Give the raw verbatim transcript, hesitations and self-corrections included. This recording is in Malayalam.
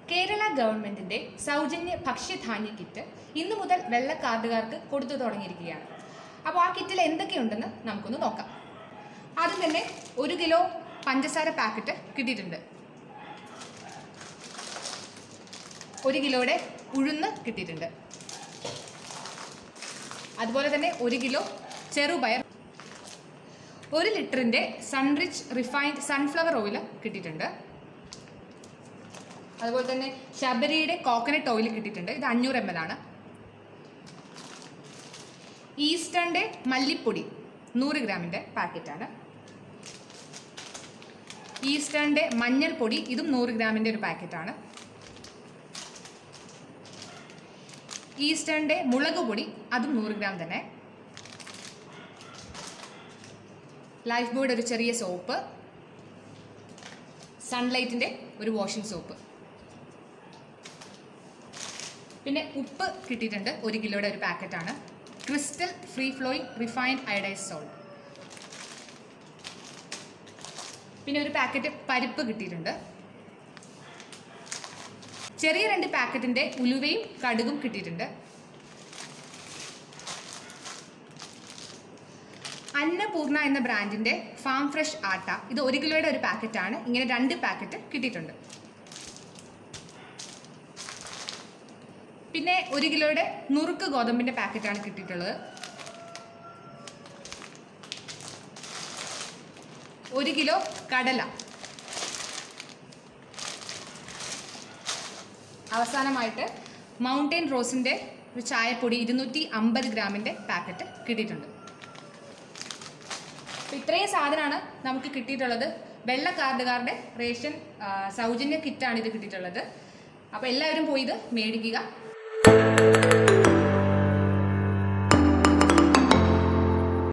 കേരള ഗവൺമെന്റിന്റെ സൗജന്യ ഭക്ഷ്യധാന്യ കിറ്റ് ഇന്നു മുതൽ വെള്ള കാർഡുകാർക്ക് കൊടുത്തു തുടങ്ങിയിരിക്കുകയാണ്. അപ്പോൾ ആ കിറ്റിൽ എന്തൊക്കെയുണ്ടെന്ന് നമുക്കൊന്ന് നോക്കാം. ആദ്യം തന്നെ ഒരു കിലോ പഞ്ചസാര പാക്കറ്റ് കിട്ടിയിട്ടുണ്ട്. ഒരു കിലോയുടെ ഉഴുന്ന് കിട്ടിയിട്ടുണ്ട്. അതുപോലെ തന്നെ ഒരു കിലോ ചെറുപയർ, ഒരു ലിറ്ററിൻ്റെ സൺറിച്ച് റിഫൈൻഡ് സൺഫ്ലവർ ഓയിൽ കിട്ടിയിട്ടുണ്ട്. അതുപോലെ തന്നെ ശബരിയുടെ കോക്കനട്ട് ഓയിൽ കിട്ടിയിട്ടുണ്ട്. ഇത് അഞ്ഞൂറ് എം എൽ ആണ്. ഈസ്റ്റേണിൻ്റെ മല്ലിപ്പൊടി നൂറ് ഗ്രാമിൻ്റെ പാക്കറ്റാണ്. ഈസ്റ്റേണിൻ്റെ മഞ്ഞൾപ്പൊടി ഇതും നൂറ് ഗ്രാമിൻ്റെ ഒരു പാക്കറ്റാണ്. ഈസ്റ്റേണിൻ്റെ മുളക് പൊടി അതും നൂറ് ഗ്രാം തന്നെ. ലൈഫ് ബോയുടെ ഒരു ചെറിയ സോപ്പ്, സൺലൈറ്റിൻ്റെ ഒരു വാഷിംഗ് സോപ്പ്, പിന്നെ ഉപ്പ് കിട്ടിയിട്ടുണ്ട്. ഒരു കിലോയുടെ ഒരു പാക്കറ്റാണ്. Crystal free flowing refined iodise salt, പിന്നെ ഒരു പാക്കറ്റ് പരിപ്പ് കിട്ടിയിട്ടുണ്ട്. ചെറിയ രണ്ട് പാക്കറ്റിൻ്റെ ഉലുവയും കടുകും കിട്ടിയിട്ടുണ്ട്. അന്നപൂർണ എന്ന ബ്രാൻഡിൻ്റെ ഫാം ഫ്രഷ് ആട്ട, ഇത് ഒരു കിലോയുടെ ഒരു പാക്കറ്റാണ്. ഇങ്ങനെ രണ്ട് പാക്കറ്റ് കിട്ടിയിട്ടുണ്ട്. പിന്നെ ഒരു കിലോയുടെ നുറുക്ക് ഗോതമ്പിൻ്റെ പാക്കറ്റാണ് കിട്ടിയിട്ടുള്ളത്. ഒരു കിലോ കടല. അവസാനമായിട്ട് മൗണ്ടൻ റോസിൻ്റെ ഒരു ചായപ്പൊടി ഇരുന്നൂറ്റി അമ്പത് ഗ്രാമിൻ്റെ പാക്കറ്റ് കിട്ടിയിട്ടുണ്ട്. അപ്പോൾ ഇത്രയും സാധനമാണ് നമുക്ക് കിട്ടിയിട്ടുള്ളത്. വെള്ള കാർഡുകാരുടെ റേഷൻ സൗജന്യ കിറ്റാണ് ഇത് കിട്ടിയിട്ടുള്ളത്. അപ്പോൾ എല്ലാവരും പോയി ഇത് മേടിക്കുക.